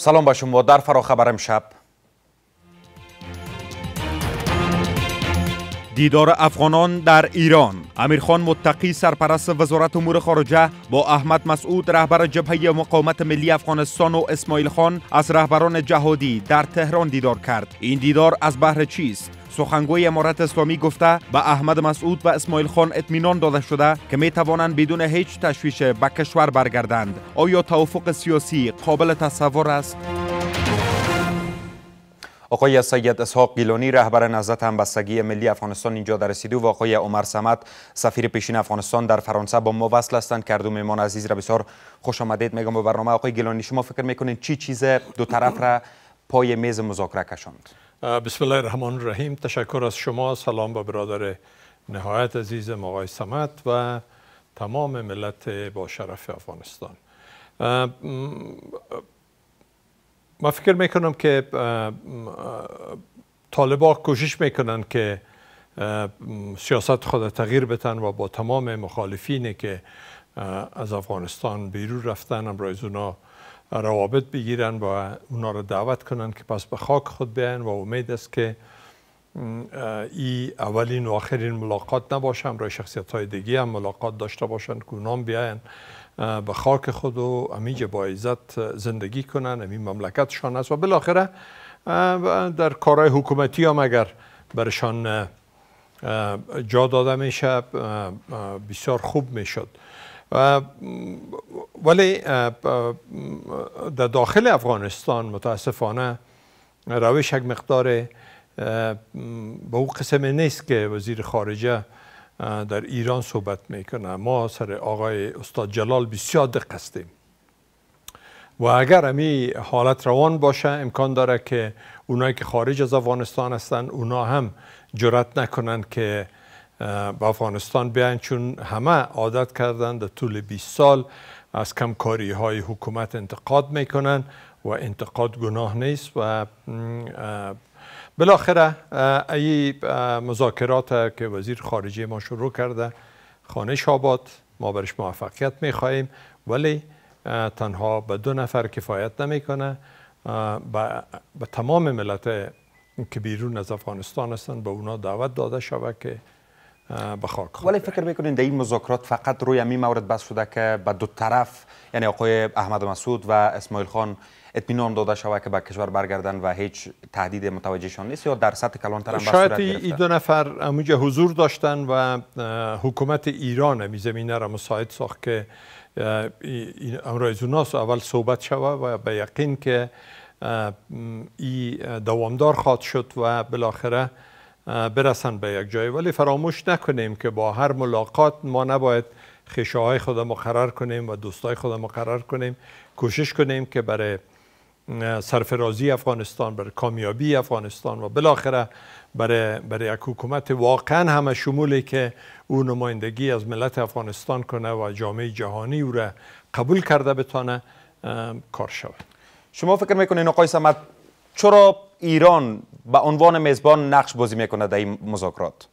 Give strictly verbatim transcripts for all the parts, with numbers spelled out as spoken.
سلام به شما. در فراخبر امشب دیدار افغانان در ایران. امیرخان متقی سرپرست وزارت امور خارجه با احمد مسعود رهبر جبهه مقاومت ملی افغانستان و اسماعیل خان از رهبران جهادی در تهران دیدار کرد. این دیدار از بهر چیست؟ سخنگوی امارت اسلامی گفته به احمد مسعود و اسماعیل خان اطمینان داده شده که می توانند بدون هیچ تشویش به کشور برگردند. آیا توافق سیاسی قابل تصور است؟ آقای سید اسحاق گیلانی رهبر نهضت همبستگی ملی افغانستان اینجا در رسیده و آقای عمر صمد سفیر پیشین افغانستان در فرانسه با ما وصل هستند. کردو مهمان عزیز را بسیار خوش آمدید میگم به برنامه. آقای گیلانی، شما فکر میکنید چی چیز دو طرف را پای میز مذاکره کشاند؟ بسم الله الرحمن الرحیم. تشکر از شما. سلام به برادر نهایت عزیزم آقای صمد و تمام ملت با شرف افغانستان. ما فکر میکنم که طالبان کوشش میکنن که سیاست خود تغییر بدن و با تمام مخالفینی که از افغانستان بیرون رفتن امروز اونا روابط بگیرن و اونا رو دعوت کنن که پس به خاک خود بیاین و امید است که این اولین و آخرین ملاقات نباشه. امروز شخصیت های دیگه هم ملاقات داشته باشن که اونا بیاین به خاک خود و امیجا با عزت زندگی کنن. همین مملکتشان است و بالاخره در کارهای حکومتی هم اگر برشان جا داده میشه بسیار خوب میشد. ولی در داخل افغانستان متاسفانه روش یک مقدار به او قسم نیست که وزیر خارجه در ایران صحبت میکنه. ما سر آقای استاد جلال بسیار دقت هستیم و اگر همی حالت روان باشه امکان داره که اونایی که خارج از افغانستان هستن اونا هم جرأت نکنن که به افغانستان بیان، چون همه عادت کردن در طول بیست سال از کمکاری های حکومت انتقاد میکنن و انتقاد گناه نیست و بالاخره ای مذاکرات که وزیر خارجه ما شروع کرده خانش آباد، ما برش موفقیت میخواهیم، ولی تنها به دو نفر کفایت نمیکنه. به تمام ملت که بیرون از افغانستان هستند به اونا دعوت داده شود که به خاک خود. ولی فکر میکنین در این مذاکرات فقط روی همین مورد بس شده که به دو طرف، یعنی آقای احمد مسعود و اسماعیل خان، اطمینان داده شود که به کشور برگردن و هیچ تهدید متوجهشان نیست، یا در سطح کلانتر هم بس صورت گرفته؟ شاید این دو نفر همونجا حضور داشتن و حکومت ایران همی زمینه را مساعد ساخت که امروز اوناس اول صحبت شود و به یقین که این دوامدار خواهد شد و بالاخره برسن به یک جای. ولی فراموش نکنیم که با هر ملاقات ما نباید خیشه‌های خود مقرر کنیم و دوستای خود مقرر کنیم. کوشش کنیم که برای سرفرازی افغانستان، برای کامیابی افغانستان و بالاخره برای برای یک حکومت واقعا همه شمولی که او نمایندگی از ملت افغانستان کنه و جامعه جهانی او را قبول کرده بتانه کار شود. شما فکر میکنین آقای صمد چرا ایران به عنوان میزبان نقش بازی میکنه در این مذاکرات؟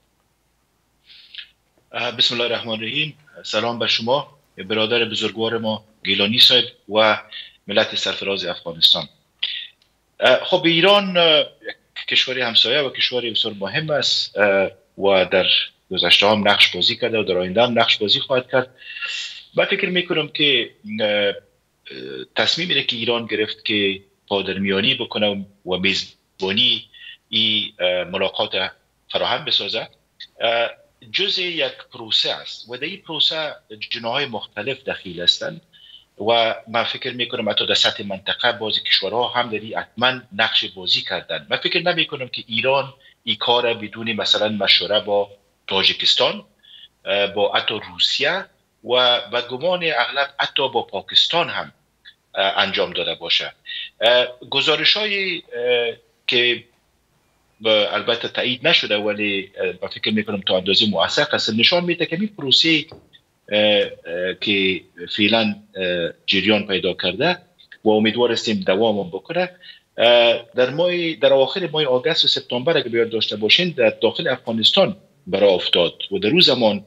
بسم الله الرحمن الرحیم. سلام به شما برادر بزرگوار ما گیلانی صاحب و ملت سرفراز افغانستان. خب ایران کشوری همسایه و کشوری بسیار مهم است و در گذشته هم نقش بازی کرده و در آینده هم نقش بازی خواهد کرد. من فکر میکنم که تصمیم اینه که ایران گرفت که پادرمیانی بکنه و میزبانی این ملاقات فراهم بسازد جزء یک پروسه است و در این پروسه جناهای مختلف دخیل هستند و من فکر میکنم حتی در سطح منطقه بعضی کشورها هم در این حتما نقش بازی کردن. من فکر نمیکنم که ایران این کار بدون مثلا مشوره با تاجیکستان، با حتی روسیه و به گمان اغلب حتی با پاکستان هم انجام داده باشه. گزارش هایی که البته تایید نشده ولی با فکر میکنم تا اندازه موثق است نشان میده که این پروسه که فعلا جریان پیدا کرده و امیدوار هستیم دوام بکنه در ماه در اواخر ماه آگوست و سپتامبر اگه بیاد داشته باشین در داخل افغانستان برای افتاد و در روز زمان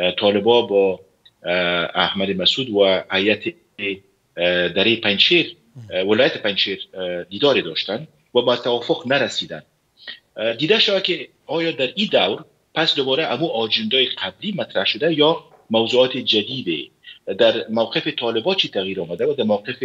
طالبا با احمد مسعود و هیئت دره پنجشیر ولایت پنجشیر دیداری داشتن و با توافق نرسیدن. دیده شد که آیا در این دور پس دوباره امو آجندای قبلی مطرح شده یا موضوعات جدیده؟ در موقف طالبان چی تغییر آمده و در موقف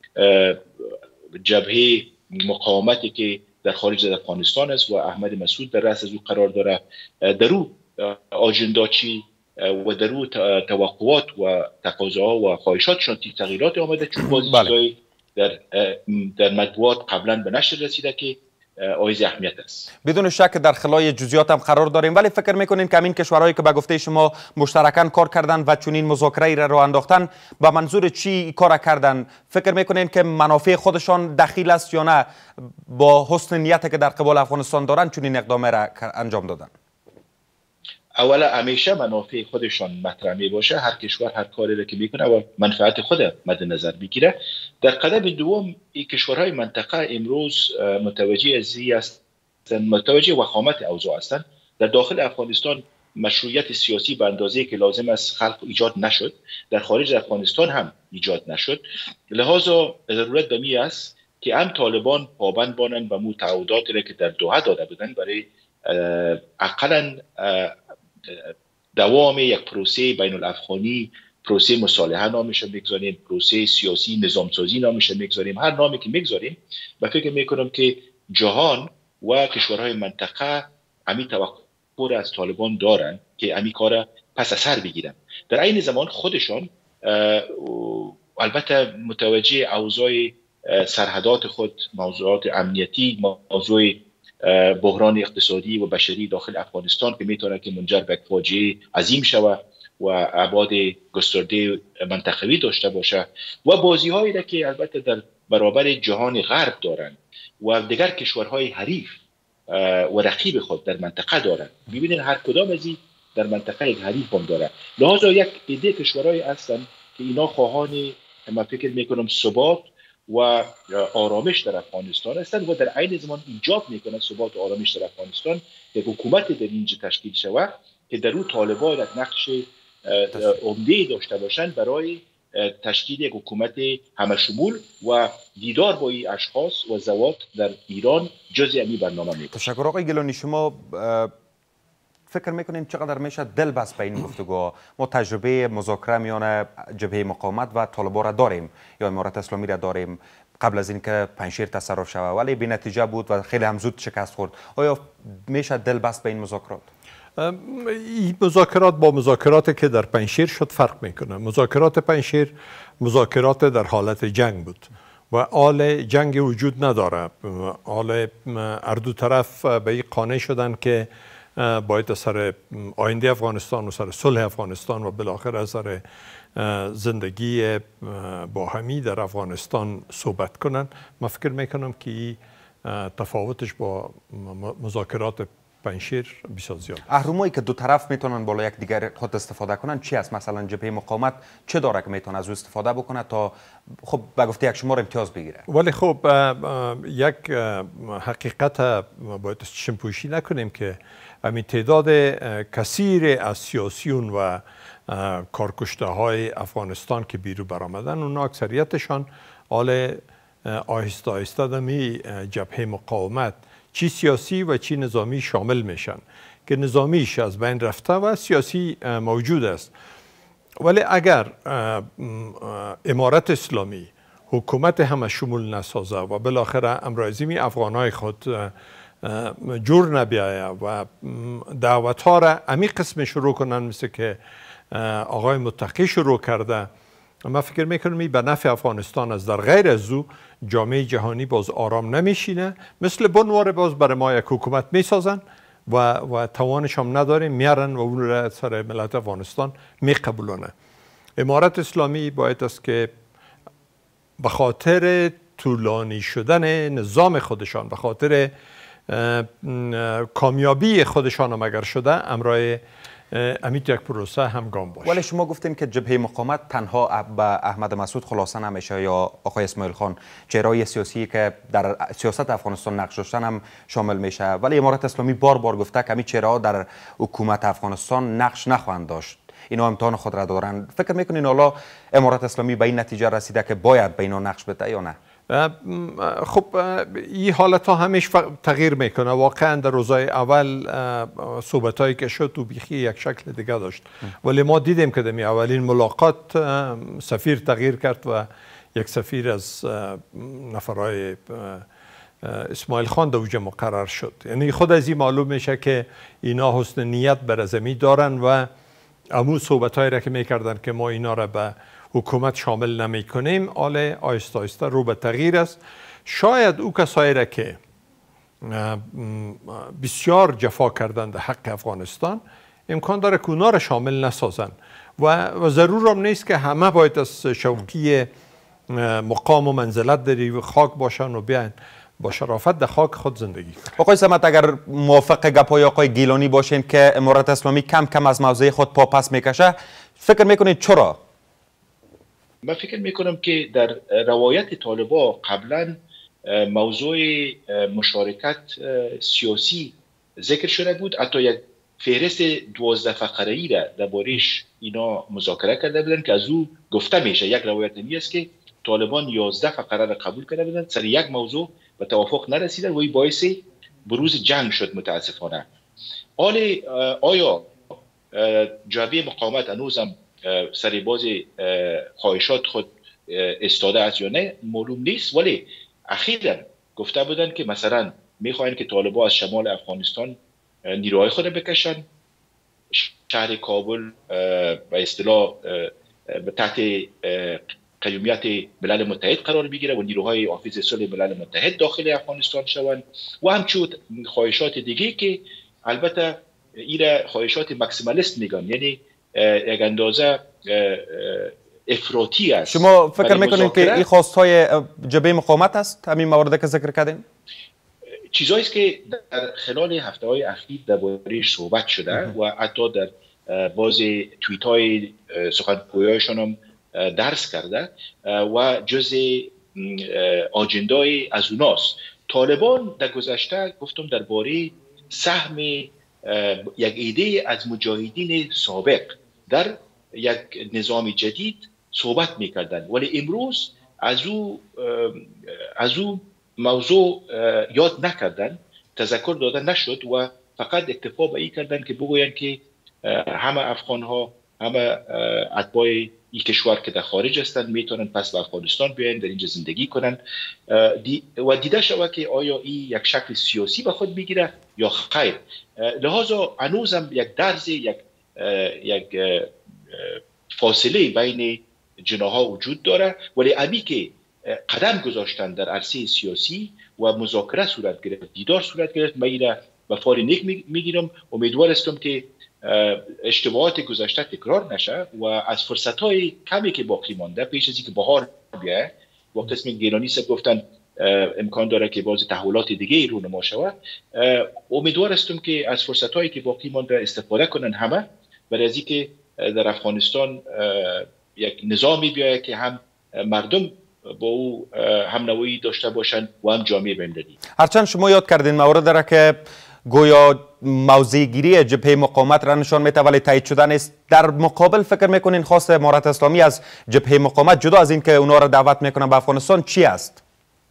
جبهه مقاومتی که در خارج از افغانستان است و احمد مسعود در رأس از او قرار داره، در او آجندا چی و در او توقعات و تقاضاها و خواهشاتشان چی تغییرات آمده؟ چون بازی چیزایی در در مطبوعات قبلا به نشر رسیده که آیز اهمیت است. بدون شک در خلای جزئیات هم قرار داریم، ولی فکر میکنین که همین کشورهایی که به گفته شما مشترکاً کار کردن و چنین مذاکره را راه انداختن با منظور چی کار کردن؟ فکر میکنین که منافع خودشان دخیل است یا نه با حسن نیتی که در قبال افغانستان دارن چنین اقدام را انجام دادن؟ اولا همیشه منافع خودشان مطرح می باشه، هر کشور هر کاری را که میکنه و منفعت خود مد نظر بگیره. در قدم دوم این کشورهای منطقه امروز متوجه ازی است، متوجه وخامت اوضاع هستند. در داخل افغانستان مشروعیت سیاسی به اندازه که لازم است خلق ایجاد نشد، در خارج افغانستان هم ایجاد نشد. لذا ضرورت به می است که هم طالبان پابند بانند و مو تعهدات را که در دوحه داده بودند برای اقلا دوام یک پروسه بین الافغانی، پروسه مصالحه نامش میگذاریم، پروسه سیاسی نظامسازی نامش میگذاریم، هر نامی که میگذاریم، و فکر میکنم که جهان و کشورهای منطقه امی توقع از طالبان دارن که امی کار پس از سر بگیرن. در این زمان خودشان البته متوجه اوضاع سرحدات خود، موضوعات امنیتی، موضوع بحران اقتصادی و بشری داخل افغانستان که میتونه که منجر به فاجعه عظیم شود و ابعاد گسترده منطقوی داشته باشه و بازی هایی را که البته در برابر جهان غرب دارن و دیگر کشورهای حریف و رقیب خود در منطقه دارن. ببینید هر کدام از این در منطقه یک حریف هم داره. لذا یک عده کشورهای هستن که اینا خواهان، من فکر میکنم، ثبات و آرامش در افغانستان هستند و در عین زمان ایجاب میکنند ثبات و آرامش در افغانستان که حکومت در اینجا تشکیل شود که در اون طالبان یک نقش عمده داشته باشند برای تشکیل یک حکومت همشمول و دیدار با این اشخاص و ذوات در ایران جزء امی برنامه میکنند. تشکر آقای گیلانی. شما فکر میکنیم چقدر میشه دل بست به این گفتگو؟ ما تجربه مذاکره میان جبهه مقاومت و طالبان را داریم یا امارت اسلامی را داریم قبل از اینکه پنجشیر تصرف شود، ولی بی نتیجه بود و خیلی هم زود شکست خورد. آیا میشه دل بست به این مذاکرات؟ این مذاکرات با مذاکراتی که در پنجشیر شد فرق میکنه. مذاکرات پنجشیر مذاکرات در حالت جنگ بود و آل جنگ وجود نداره. آل هر دو طرف به این قانع شدن که باید سر آینده افغانستان و سر صلح افغانستان و بالاخره سر زندگی باهمی در افغانستان صحبت کنن. من فکر میکنم که تفاوتش با مذاکرات پنجشیر بسیار زیاد. اهرمایی که دو طرف میتونن بالا یک دیگر خود استفاده کنن چی است؟ مثلا جبهه مقاومت چه داره که میتونه از او استفاده بکنه تا خب به گفته یک شمار امتیاز بگیره؟ ولی خب یک حقیقت باید چشم‌پوشی نکنیم که همین تعداد کثیر از سیاسیون و کارکشته های افغانستان که بیرون برآمدن، اون اکثریتشان آل آهسته آهسته دمی جبهه مقاومت چی سیاسی و چی نظامی شامل میشن که نظامیش از بین رفته و سیاسی موجود است. ولی اگر امارت اسلامی حکومت همه شمول نسازه و بالاخره امرایزمی افغانای خود جور نبیایه و دعوت ها را امی قسم شروع کنن مثل که آقای متقی شروع کرده، من فکر میکنم به نفع افغانستان است. در غیر از او جامعه جهانی باز آرام نمیشینه، مثل بنوار باز برای ما یک حکومت میسازن و و توانش هم نداریم میارن و اون را سر ملت افغانستان میقبولونه. امارت اسلامی باید است که به خاطر طولانی شدن نظام خودشان، به خاطر کامیابی خودشان هم اگر شده، امرای امیت یک پروسه هم گام باشه. ولی شما گفتین که جبهه مقاومت تنها به احمد مسعود خلاصه نمیشه یا آقای اسماعیل خان، چهره‌های سیاسی که در سیاست افغانستان نقش داشتن هم شامل میشه، ولی امارت اسلامی بار بار گفته که همین چهره‌ها در حکومت افغانستان نقش نخواهند داشت، اینا امتحان خود را دارن. فکر میکنین حالا امارت اسلامی به این نتیجه رسیده که باید به اینا نقش بده یا نه؟ خب این حالت ها همیش تغییر میکنه. واقعا در روزهای اول صحبت هایی که شد تو بیخی یک شکل دیگه داشت، ولی ما دیدیم که در اولین ملاقات سفیر تغییر کرد و یک سفیر از نفرهای اسماعیل خان در اوجه مقرر شد. یعنی خود از این معلوم میشه که اینا حسن نیت بر زمین دارن و امو صحبت هایی را که میکردن که ما اینا را به حکومت شامل نمی کنیم، آله آیسته آیسته رو به تغییر است. شاید او کسایی را که بسیار جفا کردند در حق افغانستان امکان داره که اونا را شامل نسازن و ضرور هم نیست که همه باید از شوقی مقام و منزلت در خاک باشن و بیاین با شرافت در خاک خود زندگی کنن. آقای صمد، اگر موافق گپای آقای گیلانی باشین که امارت اسلامی کم کم از موضع خود پا پس میکشه، فکر میکنید چرا؟ من فکر میکنم که در روایت طالبان قبلا موضوع مشارکت سیاسی ذکر شده بود. حتی یک فهرست دوازده فقره‌ای را درباره‌اش اینا مذاکره کرده بودن که از او گفته میشه، یک روایت این است که طالبان یازده فقره را قبول کرده بودن، سر یک موضوع به توافق نرسیدن و این باعث بروز جنگ شد متاسفانه. حال آیا جبهه مقاومت هنوزم سر باز خواهشات خود استاده است یا نه معلوم نیست، ولی اخیراً گفته بودن که مثلا میخواین که طالبان از شمال افغانستان نیروهای خود بکشن، شهر کابل به اصطلاح تحت قیومیت ملل متحد قرار بگیره و نیروهای حافظ صلح ملل متحد داخل افغانستان شوند و همچنین خواهشات دیگه که البته ایره خواهشات ماکسیمالیست میگن، یعنی یک اندازه افراطی است. شما فکر میکنید که این خواستهای جبهه مقاومت است همین مواردی که ذکر کردیم؟ چیزایی است که در خلال هفته‌های اخیر درباره‌اش صحبت شده و حتی در باز توییت‌های سخنگویانشان هم درس کرده و جز آجندای از اوناست. طالبان در گذشته گفتم درباره سهم یک ایده از مجاهدین سابق در یک نظام جدید صحبت میکردن، ولی امروز از او از او موضوع یاد نکردن، تذکر دادن نشد و فقط اکتفا به این کردن که بگوین که همه افغان ها، همه اتباع این کشور که در خارج هستند میتونن پس به افغانستان بیاین، در اینجا زندگی کنن دی و دیده شود که آیا این یک شکل سیاسی به خود میگیره یا خیر. لحاظا هنوزم یک درز، یک یک فاصله بین جناها وجود داره، ولی امی که قدم گذاشتن در عرصه سیاسی و مذاکره صورت گرفت، دیدار صورت گرفت، من این به فار نیک میگیرم. امیدوار هستم که اشتباهات گذشته تکرار نشه و از فرصت‌های کمی که باقی مانده پیش از اینکه بهار بیاد، وقتی اسم گیلانی صاحب گفتن امکان داره که باز تحولات دیگه رونما شود، امیدوار هستم که از فرصت‌هایی که باقی مانده استفاده کنن همه، برای از اینکه در افغانستان یک نظامی بیاید که هم مردم با او هم نوعی داشته باشن و هم جامعه بین‌المللی. هرچند شما یاد کردین مورد داره که گویا موضع گیری جبهه مقاومت را نشان میده ولی تایید شده نیست، در مقابل فکر میکنین خواست امارت اسلامی از جبهه مقاومت جدا از این که اونا را دعوت میکنن به افغانستان چی است؟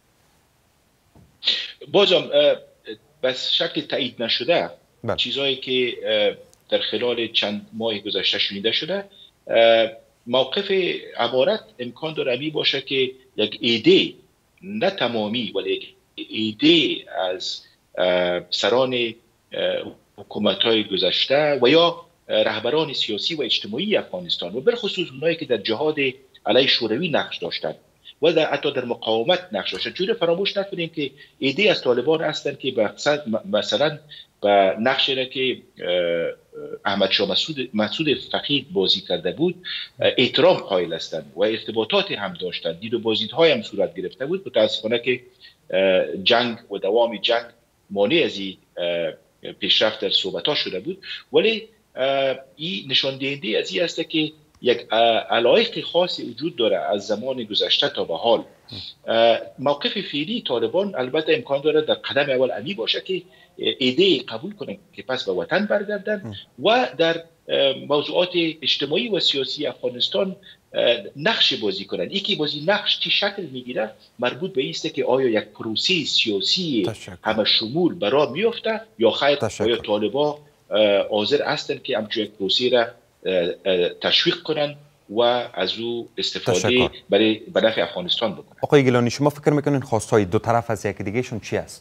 بازم بس شکل تایید نشده بله. چیزایی که در خلال چند ماه گذشته شنیده شده، موقف امارت امکان داره می باشه که یک ایده، نه تمامی ولی یک ایده از سران حکومت‌های گذشته و یا رهبران سیاسی و اجتماعی افغانستان و بالخصوص اونایی که در جهاد علیه شوروی نقش داشتند و در حتی در مقاومت نقش داشتند، جوری فراموش نکنیم که ایده از طالبان هستند که مثلا به نقشی را که احمد شاه مسعود مسعود فقید بازی کرده بود احترام قائل هستند و ارتباطات هم داشتند، دید و بازدیدهای هم صورت گرفته بود. متاسفانه که جنگ و دوام جنگ مانع از این پیشرفت در صحبت‌ها شده بود، ولی این نشان دهنده از این است که یک علایق خاصی وجود داره از زمان گذشته تا به حال. موقف فعلی طالبان البته امکان داره در قدم اول امی باشه که ایده قبول کنن که پس به وطن برگردن و در موضوعات اجتماعی و سیاسی افغانستان نقش بازی کنند. یکی بازی نقش چی شکل میگیره مربوط به ایسته که آیا یک پروسه سیاسی همه شمول برای میفته یا خیر آیا طالبا حاضر هستند که همچون یک پروسه را تشویق کنند و از او استفاده برای به نفع افغانستان بکنند. آقای گیلانی شما فکر میکنین خواستهای دو طرف از یکی دیگه شون چی است؟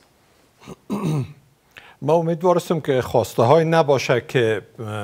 ما امیدوار هستم که خواسته های نباشه که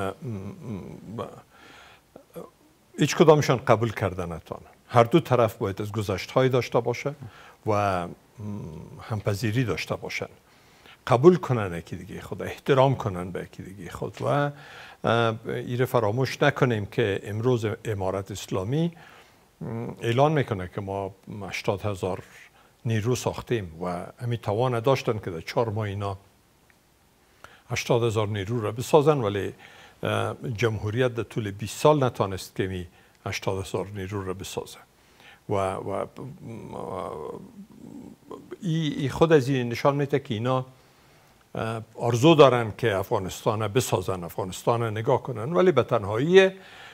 هیچ کدامشان قبول کردن نتوانند. هر دو طرف باید از گذشته های داشته باشه و همپذیری داشته باشن، قبول کنن یکی دیگه خود، احترام کنن به یکی دیگه خود و ایره فراموش نکنیم که امروز امارت اسلامی اعلان میکنه که ما هشتاد هزار نیرو ساختیم و همین توان داشتن که در چهار ماه اینا هشتاد هزار نیرو را بسازن، ولی جمهوریت در طول بیست سال نتانست که می هشتاد هزار نیرو را بسازه و, و ای خود از این نشان میده که اینا آرزو دارن که افغانستان بسازن، افغانستان نگاه کنن، ولی به تنهایی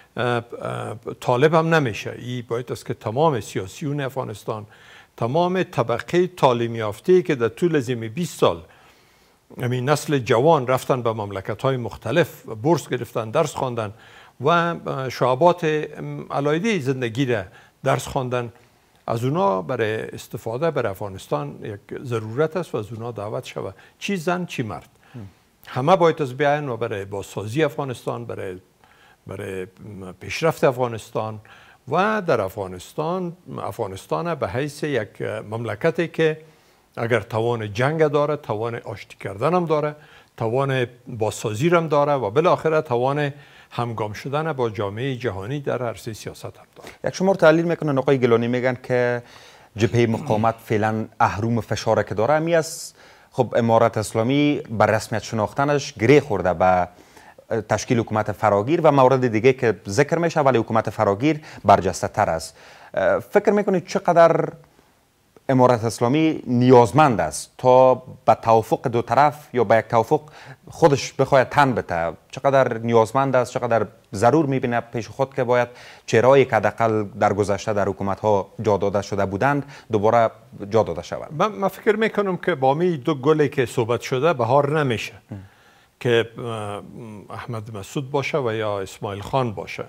طالب هم نمیشه. ای باید است که تمام سیاسیون افغانستان، تمام طبقه تعلیم یافته که در طول زمین بیست سال همین نسل جوان رفتن به مملکت‌های مختلف، بورس گرفتن، درس خواندن و شعبات علایده زندگی را درس خواندن، از اونا برای استفاده برای افغانستان یک ضرورت است و از اونا دعوت شود، چی زن چی مرد همه باید از بیاین و برای بازسازی افغانستان، برای برای پیشرفت افغانستان و در افغانستان افغانستان به حیث یک مملکتی که اگر توان جنگ داره، توان آشتی کردن هم داره، توان بازسازی هم داره و بالاخره توان همگام شدن با جامعه جهانی در عرصه سیاست هم داره. یک شمار تحلیل میکنن آقای گیلانی، میگن که جبهه مقاومت فعلا اهرم فشار که داره همی است. خب امارت اسلامی بر رسمیت شناختنش گره خورده به تشکیل حکومت فراگیر و موارد دیگه که ذکر میشه، ولی حکومت فراگیر برجسته تر است. فکر میکنید چقدر امارت اسلامی نیازمند است تا به توافق دو طرف یا به یک توافق خودش بخواید تن بده؟ چقدر نیازمند است، چقدر ضرور میبینه پیش خود که باید چهرهایی که حداقل در گذشته در حکومت ها جا داده شده بودند دوباره جا داده شود؟ من, من فکر میکنم که با می دو گلی که صحبت شده بهار نمیشه ام. که احمد مسعود باشه و یا اسماعیل خان باشه.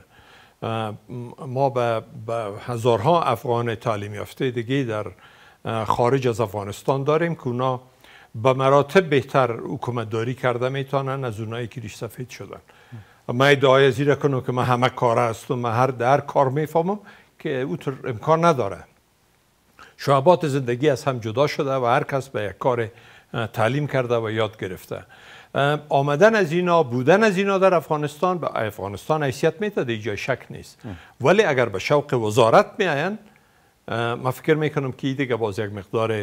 ما به هزارها افغان تعلیم یافته دیگه در خارج از افغانستان داریم که اونا به مراتب بهتر حکومت داری کرده میتونن از اونایی که ریش سفید شدن. من ادعای زیر کنم که من همه کار هستم، من هر در کار میفهمم که اوتر امکان نداره. شعبات زندگی از هم جدا شده و هر کس به یک کار تعلیم کرده و یاد گرفته. آمدن از اینا، بودن از اینا در افغانستان به افغانستان حیثیت میده، دیگه جای شک نیست. ولی اگر به شوق وزارت میاین، من فکر میکنم که دیگه باز یک مقدار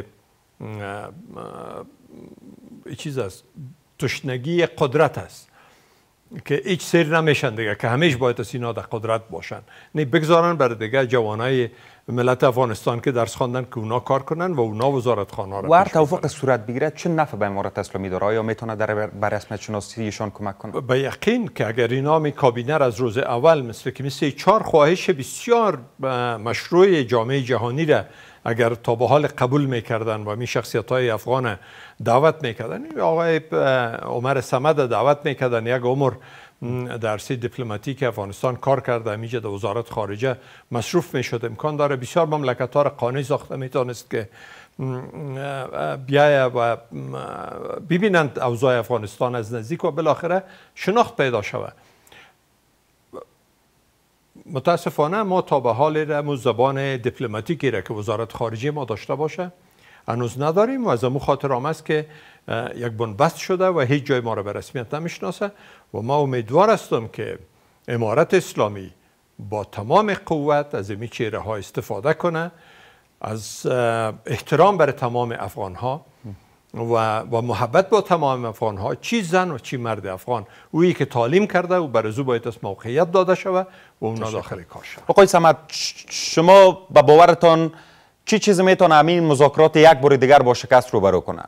چیز است، تشنگی قدرت است که هیچ سیر نمیشن دیگه، که همیشه باید از اینا در قدرت باشن، نه بگذارن برای دیگه جوانای ملت افغانستان که درس خواندن که اونا کار کنن و اونا وزارت خانه را. و هر توافق صورت بگیره چه نفع به امارت اسلامی داره؟ یا میتونه در بر رسمیت شناسیشان کمک کنه؟ به یقین که اگر اینا می کابینه از روز اول مثل که مثل چهار خواهش بسیار مشروع جامعه جهانی را اگر تا به حال قبول میکردن و می شخصیت های افغان دعوت میکردن، آقای عمر صمد دعوت میکردن، یک عمر در عرصه دیپلماتیک افغانستان کار کرده، همیشه در وزارت خارجه مصروف میشد، امکان داره بسیار مملکت ها را قانع ساخته میتونست که بیایه و ببینند اوضاع افغانستان از نزدیک و بالاخره شناخت پیدا شود. متاسفانه ما تا به حال رمو زبان دیپلماتیکی را که وزارت خارجه ما داشته باشه هنوز نداریم و از امو خاطر هم است که یک بنبست شده و هیچ جای ما را به رسمیت نمیشناسه و ما امیدوار هستم که امارت اسلامی با تمام قوت از این چهره ها استفاده کنه، از احترام برای تمام افغان ها و و محبت با تمام افغان ها، چی زن و چی مرد افغان، اویی که تعلیم کرده و برای او باید از موقعیت داده شود و اونا داخل کار شود. آقای صمد، شما به باورتان چی چیزی میتونه همین مذاکرات یک بار دیگر با شکست روبرو کنه؟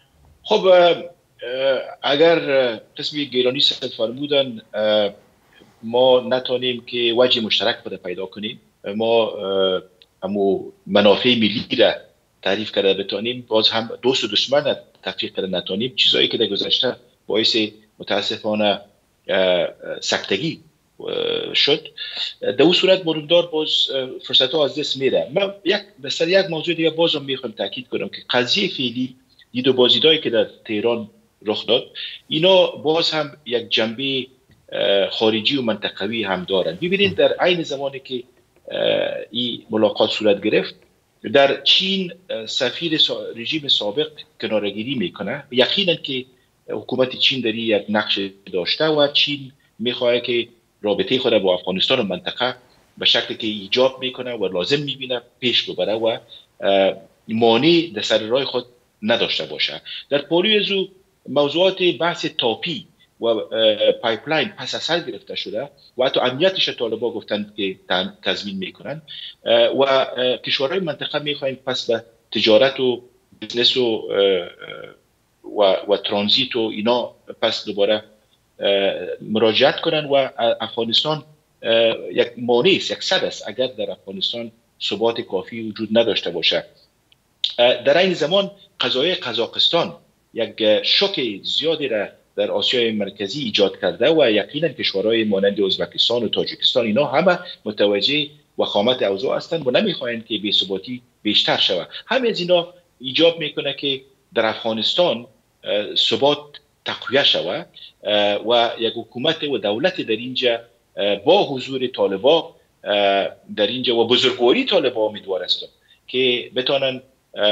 خب اگر قسمی گیلانی صد فرمودن ما نتونیم که وجه مشترک خود پیدا کنیم، ما امو منافع ملی را تعریف کرده بتونیم، باز هم دوست و دشمن تفریق کرده نتونیم. چیزایی که در گذشته باعث متاسفانه سکتگی شد، در اون صورت مروندار باز فرصت ها از دست میره. من یک بسر یک موضوع دیگه بازم میخوام تاکید کنم که قضیه فعلی دید و بازدیدایی که در تهران رخ داد، اینا باز هم یک جنبه خارجی و منطقوی هم دارن. ببینید در عین زمانی که این ملاقات صورت گرفت، در چین سفیر رژیم سابق کنارگیری میکنه. یقینا که حکومت چین در یک نقش داشته و چین میخواد که رابطه خود با افغانستان و منطقه به شکلی که ایجاب میکنه و لازم میبینه پیش ببره و مانع در سر راه خود نداشته باشه. در پاروی از موضوعات بحث تاپی و پایپلاین پس از سر گرفته شده و حتی امنیتش طالبان گفتند که تضمین میکنن و کشورهای منطقه میخواین پس به تجارت و بزنس و و, و ترانزیت و اینا پس دوباره مراجعت کنن و افغانستان یک مانع است، یک صد است اگر در افغانستان ثبات کافی وجود نداشته باشه. در این زمان قضایه قزاقستان یک شوک زیادی را در آسیای مرکزی ایجاد کرده و یقینا کشورهای مانند ازبکستان و تاجیکستان اینا همه متوجه وخامت اوضاع هستند و نمیخواهند که بی‌ثباتی بیشتر شود. همه از اینا ایجاب میکنه که در افغانستان ثبات تقویت شود و یک حکومت و دولت در اینجا با حضور طالبان در اینجا و بزرگواری طالبان امیدوار هستم که بتونن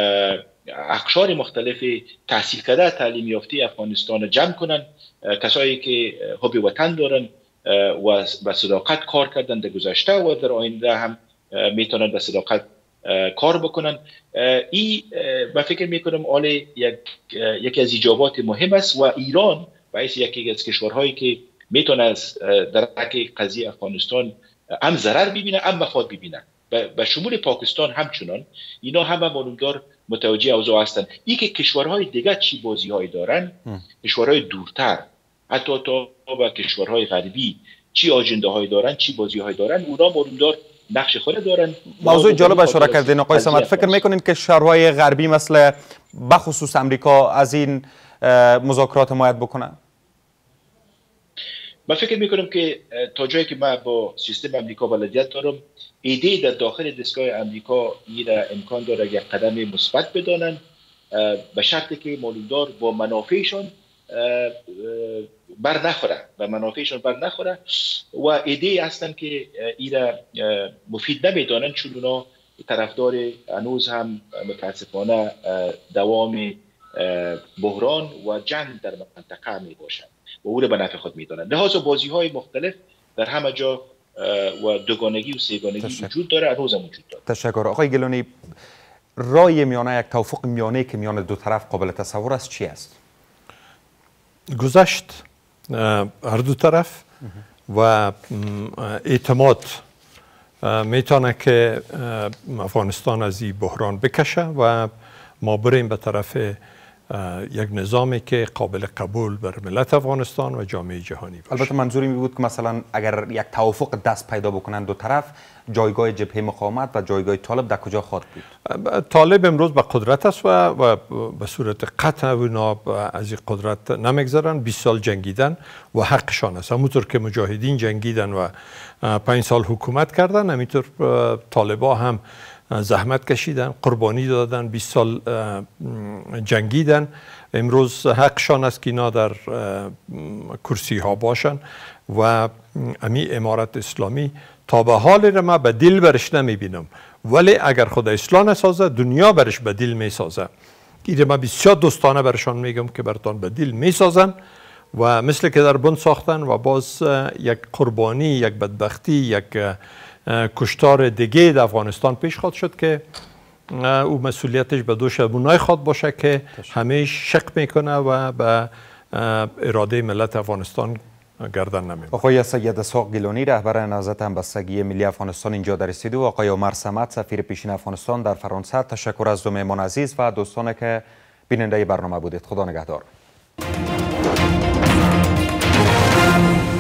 اقشار مختلف تحصیل کرده تعلیم یافته افغانستان جمع کنن، کسایی که حب وطن دارن و به صداقت کار کردن در گذشته و در آینده هم میتونن به صداقت کار بکنن. این من فکر میکنم آل یک یکی از ایجابات مهم است و ایران باعث یکی از کشورهایی که میتونه از در قضیه افغانستان هم ضرر ببینه هم مفاد ببینه، به شمول پاکستان همچنان. اینا همه معلومدار متوجه اوضاع هستند. این که کشورهای دیگه چی بازی های دارن، کشورهای دورتر حتی تا با کشورهای غربی چی آجنده های دارن، چی بازی های دارن، اونا معلومدار نقش خود دارن. موضوع جالب اشاره کردین آقای صمد. فکر میکنین که کشورهای غربی مثل بخصوص امریکا از این مذاکرات حمایت بکنن؟ من فکر میکنم که تا جایی که من با سیستم امریکا بلدیت دارم، ایده در داخل دستگاه امریکا این امکان داره یک قدم مثبت بدانن، به شرطی که معلومدار با منافعشون بر نخوره و منافعشون بر نخوره و ایده هستن که این مفید نمیدانن، چون اونا طرفدار هنوز هم متاسفانه دوام بحران و جنگ در منطقه می باشن و او را به نفع خود میدانند. لحاظا بازی های مختلف در همه جا و دوگانگی و سه‌گانگی وجود داره، هنوز هم وجود داره. تشکر. آقای گیلانی، رای میانه، یک توافق میانه که میان دو طرف قابل تصور است چی است؟ گذشت هر دو طرف و اعتماد میتونه که افغانستان از این بحران بکشه و ما بریم به طرف یک نظامی که قابل قبول بر ملت افغانستان و جامعه جهانی باشه. البته منظوری می بود که مثلا اگر یک توافق دست پیدا بکنن دو طرف، جایگاه جبهه مقاومت و جایگاه طالب در کجا خواهد بود؟ طالب امروز به قدرت است و, و به صورت قطع اونا از این قدرت نمیگذرن. بیست سال جنگیدن و حقشان است. همونطور که مجاهدین جنگیدن و پنج سال حکومت کردن، همینطور طالبا هم زحمت کشیدن، قربانی دادن، بیست سال جنگیدن. امروز حقشان است که اینا در کرسی ها باشن و امی امارت اسلامی تا به حال را ما به دل برش نمی بینم، ولی اگر خدا اصلاح نسازه دنیا برش به دل می سازه. ایره ما بسیار دوستانه برشان میگم که برتان به دل می سازن و مثل که در بند ساختن و باز یک قربانی، یک بدبختی، یک کشتار دیگه در افغانستان پیش خواهد شد که او مسئولیتش به دوش ابونای خواد باشه که همه شک میکنه و به اراده ملت افغانستان گردن نمیمونه. آقای سید اسحاق گیلانی، رهبر نهضت همبستگی ملی افغانستان اینجا در استودیو، آقای عمر صمد، سفیر پیشین افغانستان در فرانسه، تشکر از دو مهمان عزیز و دوستانی که بیننده برنامه بودید. خدا نگهدار.